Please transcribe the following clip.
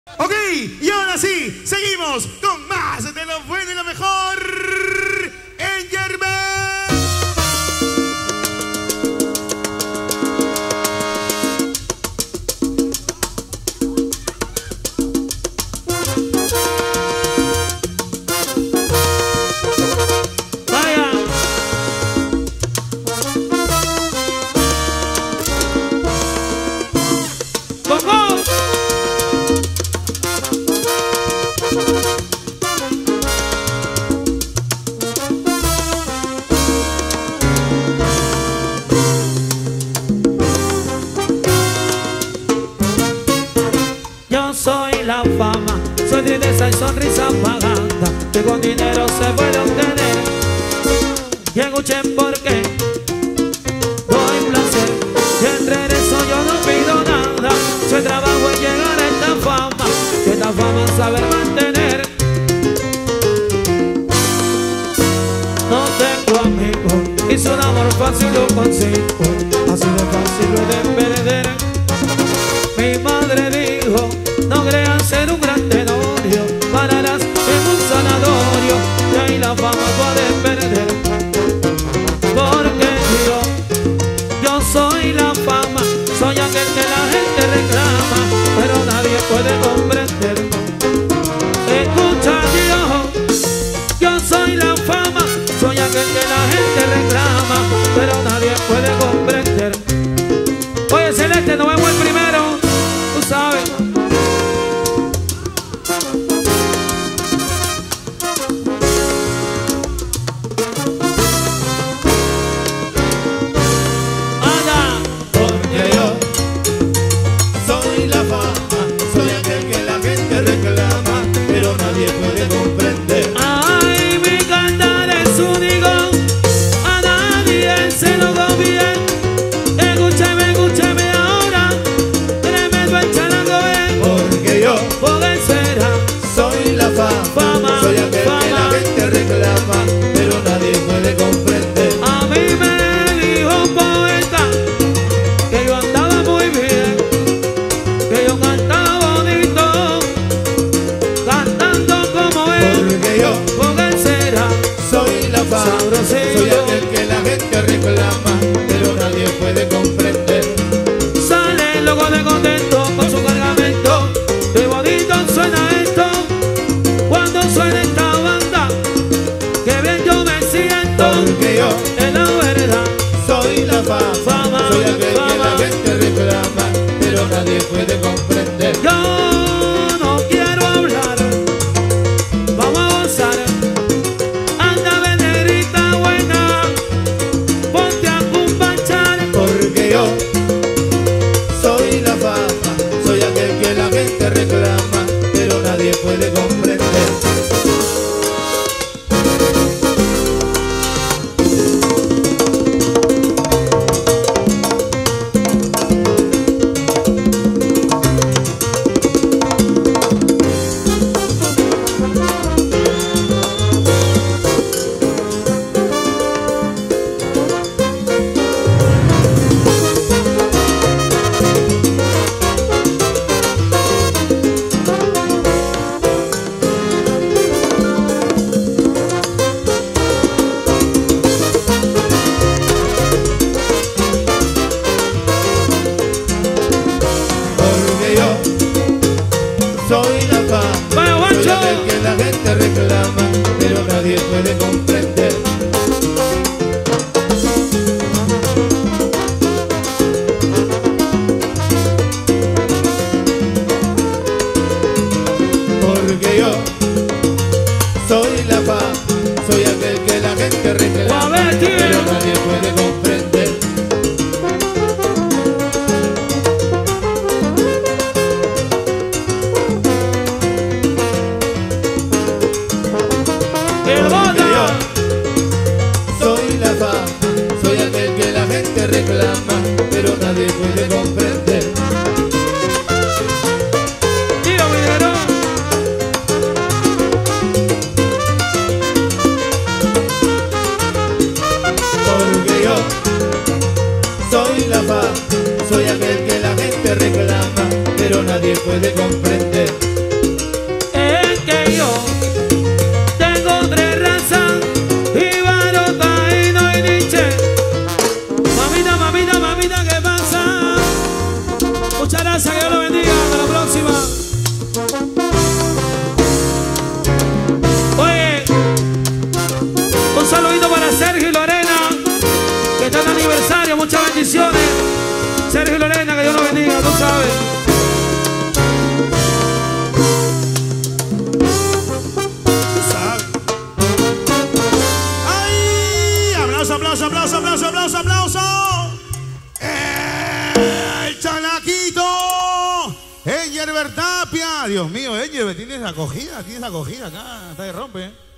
Ok, y ahora sí, seguimos con más de lo bueno y lo mejor en Yerbes. Soy la fama, soy tristeza y sonrisa pagada, que con dinero se puede obtener. Y escuchen por qué doy placer, y entre eso yo no pido nada. Soy trabajo en llegar a esta fama, que esta fama saber mantener. No tengo amigos, hice un amor fácil lo consigo, así de fácil lo he de perder. Mi madre dijo: no creas ser un gran tenorio, pararás en un sanatorio y ahí la fama puedes perder. Porque yo soy la fama, soy aquel que la gente reclama, pero nadie puede comprender. Escucha, yo soy la fama, soy aquel que la gente reclama, pero nadie puede comprender. Oye, Celeste, nos vemos el primero, tú sabes. Soy aquel que la gente reclama, pero nadie puede comprender. Sale loco de contento con su cargamento. Qué bonito suena esto cuando suena esta banda. Qué bien yo me siento, porque yo, en la verdad, soy la fama. Soy aquel que la gente reclama, pero nadie puede comprender. Yo no quiero hablar, vamos a gozar. Reclama, pero nadie puede comprender. Soy la fama, soy aquel que la gente reclama, pero nadie puede comprender. Porque yo soy la fama, soy aquel que la gente reclama, pero nadie puede comprender. El bota. sabe. ¡Ay! ¡Aplauso, aplauso, aplauso, aplauso, aplauso, aplauso! ¡El chalaquito! Engelbert Tapia. Dios mío, Engelbert, tienes acogida acá. Está de rompe, ¿eh?